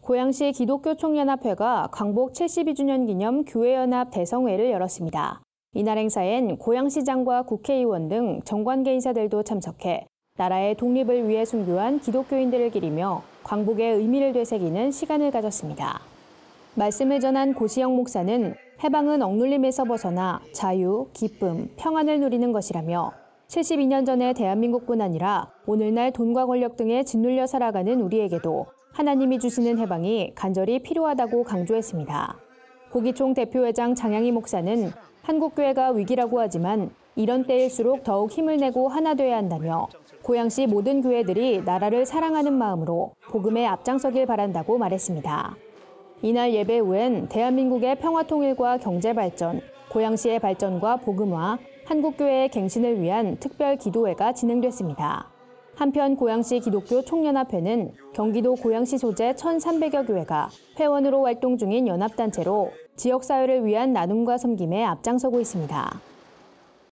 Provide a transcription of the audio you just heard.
고양시 기독교총연합회가 광복 72주년 기념 교회연합 대성회를 열었습니다. 이날 행사엔 고양시장과 국회의원 등 정관계 인사들도 참석해 나라의 독립을 위해 순교한 기독교인들을 기리며 광복의 의미를 되새기는 시간을 가졌습니다. 말씀을 전한 고시영 목사는 해방은 억눌림에서 벗어나 자유, 기쁨, 평안을 누리는 것이라며 72년 전의 대한민국뿐 아니라 오늘날 돈과 권력 등에 짓눌려 살아가는 우리에게도 하나님이 주시는 해방이 간절히 필요하다고 강조했습니다. 고기총 대표회장 장양희 목사는 한국교회가 위기라고 하지만 이런 때일수록 더욱 힘을 내고 하나 돼야 한다며 고양시 모든 교회들이 나라를 사랑하는 마음으로 복음에 앞장서길 바란다고 말했습니다. 이날 예배 후엔 대한민국의 평화통일과 경제발전, 고양시의 발전과 복음화, 한국교회의 갱신을 위한 특별 기도회가 진행됐습니다. 한편 고양시 기독교 총연합회는 경기도 고양시 소재 1,300여 교회가 회원으로 활동 중인 연합단체로 지역사회를 위한 나눔과 섬김에 앞장서고 있습니다.